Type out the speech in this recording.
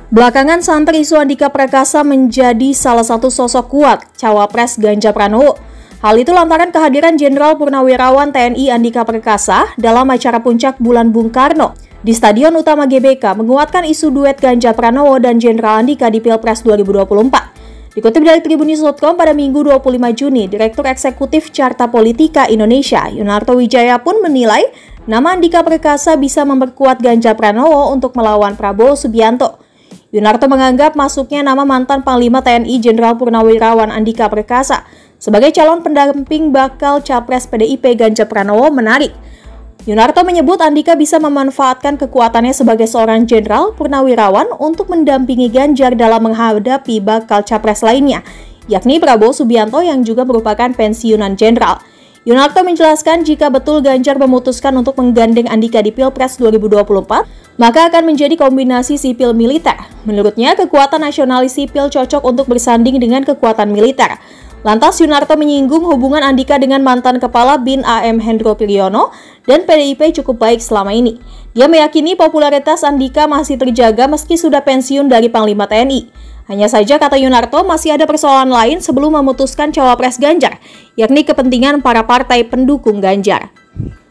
Belakangan santer isu Andika Prakasa menjadi salah satu sosok kuat Cawapres Ganjar Pranowo. Hal itu lantaran kehadiran Jenderal Purnawirawan TNI Andika Prakasa dalam acara puncak Bulan Bung Karno di Stadion Utama GBK menguatkan isu duet Ganjar Pranowo dan Jenderal Andika di Pilpres 2024. Dikutip dari Tribunnews.com pada Minggu 25 Juni, Direktur Eksekutif Carta Politika Indonesia, Yunarto Wijaya pun menilai nama Andika Prakasa bisa memperkuat Ganjar Pranowo untuk melawan Prabowo Subianto. Yunarto menganggap masuknya nama mantan Panglima TNI Jenderal Purnawirawan Andika Prakasa sebagai calon pendamping bakal Capres PDIP Ganjar Pranowo menarik. Yunarto menyebut Andika bisa memanfaatkan kekuatannya sebagai seorang Jenderal Purnawirawan untuk mendampingi Ganjar dalam menghadapi bakal Capres lainnya, yakni Prabowo Subianto yang juga merupakan pensiunan Jenderal. Yunarto menjelaskan jika betul Ganjar memutuskan untuk menggandeng Andika di Pilpres 2024, maka akan menjadi kombinasi sipil militer. Menurutnya, kekuatan nasionalis sipil cocok untuk bersanding dengan kekuatan militer. Lantas Yunarto menyinggung hubungan Andika dengan mantan Kepala BIN AM Hendro Priyono dan PDIP cukup baik selama ini. Dia meyakini popularitas Andika masih terjaga meski sudah pensiun dari Panglima TNI. Hanya saja, kata Yunarto, masih ada persoalan lain sebelum memutuskan Cawapres Ganjar, yakni kepentingan para partai pendukung Ganjar.